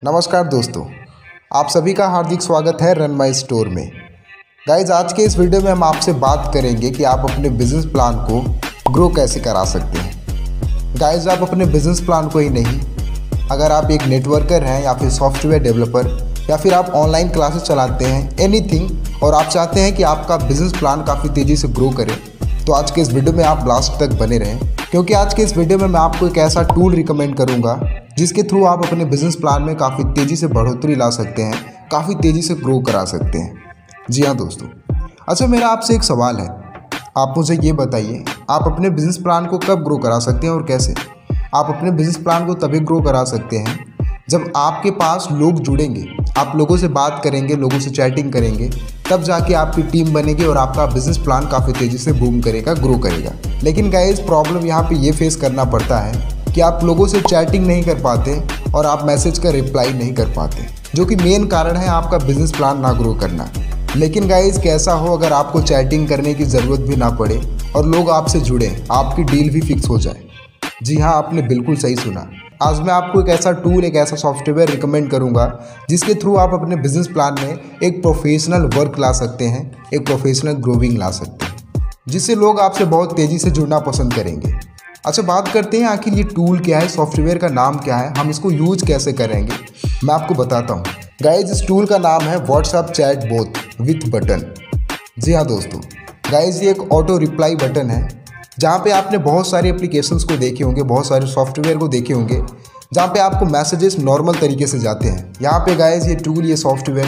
नमस्कार दोस्तों, आप सभी का हार्दिक स्वागत है रन माई स्टोर में। गाइज, आज के इस वीडियो में हम आपसे बात करेंगे कि आप अपने बिजनेस प्लान को ग्रो कैसे करा सकते हैं। गाइज, आप अपने बिजनेस प्लान को ही नहीं, अगर आप एक नेटवर्कर हैं या फिर सॉफ्टवेयर डेवलपर या फिर आप ऑनलाइन क्लासेस चलाते हैं, एनीथिंग, और आप चाहते हैं कि आपका बिजनेस प्लान काफ़ी तेज़ी से ग्रो करे, तो आज के इस वीडियो में आप लास्ट तक बने रहें, क्योंकि आज के इस वीडियो में मैं आपको एक ऐसा टूल रिकमेंड करूंगा जिसके थ्रू आप अपने बिजनेस प्लान में काफ़ी तेज़ी से बढ़ोतरी ला सकते हैं, काफ़ी तेज़ी से ग्रो करा सकते हैं। जी हाँ दोस्तों, अच्छा, मेरा आपसे एक सवाल है, आप मुझे ये बताइए, आप अपने बिजनेस प्लान को कब ग्रो करा सकते हैं और कैसे? आप अपने बिजनेस प्लान को तभी ग्रो करा सकते हैं जब आपके पास लोग जुड़ेंगे, आप लोगों से बात करेंगे, लोगों से चैटिंग करेंगे, तब जाके आपकी टीम बनेगी और आपका बिजनेस प्लान काफ़ी तेज़ी से बूम करेगा, ग्रो करेगा। लेकिन गाइस, प्रॉब्लम यहाँ पे ये फेस करना पड़ता है कि आप लोगों से चैटिंग नहीं कर पाते और आप मैसेज का रिप्लाई नहीं कर पाते, जो कि मेन कारण है आपका बिजनेस प्लान ना ग्रो करना। लेकिन गाइस, कैसा हो अगर आपको चैटिंग करने की ज़रूरत भी ना पड़े और लोग आपसे जुड़े, आपकी डील भी फिक्स हो जाए। जी हाँ, आपने बिल्कुल सही सुना। आज मैं आपको एक ऐसा टूल, एक ऐसा सॉफ्टवेयर रिकमेंड करूंगा जिसके थ्रू आप अपने बिजनेस प्लान में एक प्रोफेशनल वर्क ला सकते हैं, एक प्रोफेशनल ग्रोविंग ला सकते हैं, जिससे लोग आपसे बहुत तेज़ी से जुड़ना पसंद करेंगे। अच्छा, बात करते हैं आखिर ये टूल क्या है, सॉफ्टवेयर का नाम क्या है, हम इसको यूज कैसे करेंगे, मैं आपको बताता हूँ। गाइज, इस टूल का नाम है WhatsApp chat bot with button. जी हाँ दोस्तों, गाइज, ये एक ऑटो रिप्लाई बटन है, जहाँ पे आपने बहुत सारे एप्लीकेशंस को देखे होंगे, बहुत सारे सॉफ्टवेयर को देखे होंगे, जहाँ पे आपको मैसेजेस नॉर्मल तरीके से जाते हैं। यहाँ पे गाइज, ये टूल, ये सॉफ्टवेयर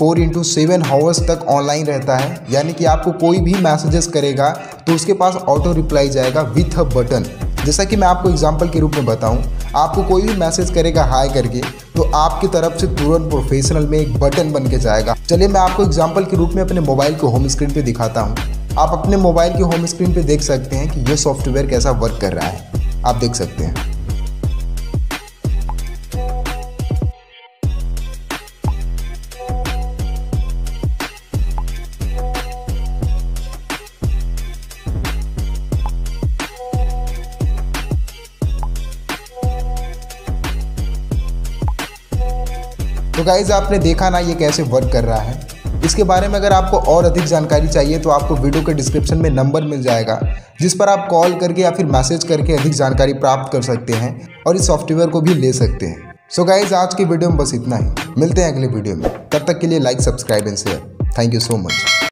24/7 आवर्स तक ऑनलाइन रहता है, यानी कि आपको कोई भी मैसेजेस करेगा तो उसके पास ऑटो रिप्लाई जाएगा विथ अ बटन। जैसा कि मैं आपको एग्जांपल के रूप में बताऊं, आपको कोई भी मैसेज करेगा हाय करके, तो आपकी तरफ से तुरंत प्रोफेशनल में एक बटन बन के जाएगा। चलिए मैं आपको एग्जांपल के रूप में अपने मोबाइल को होम स्क्रीन पे दिखाता हूं। आप अपने मोबाइल की होम स्क्रीन पे देख सकते हैं कि ये सॉफ्टवेयर कैसा वर्क कर रहा है, आप देख सकते हैं। तो गाइज, आपने देखा ना ये कैसे वर्क कर रहा है। इसके बारे में अगर आपको और अधिक जानकारी चाहिए तो आपको वीडियो के डिस्क्रिप्शन में नंबर मिल जाएगा, जिस पर आप कॉल करके या फिर मैसेज करके अधिक जानकारी प्राप्त कर सकते हैं और इस सॉफ्टवेयर को भी ले सकते हैं। सो गाइज, आज की वीडियो में बस इतना ही। मिलते हैं अगले वीडियो में, तब तक के लिए like, subscribe and share. Thank you so much.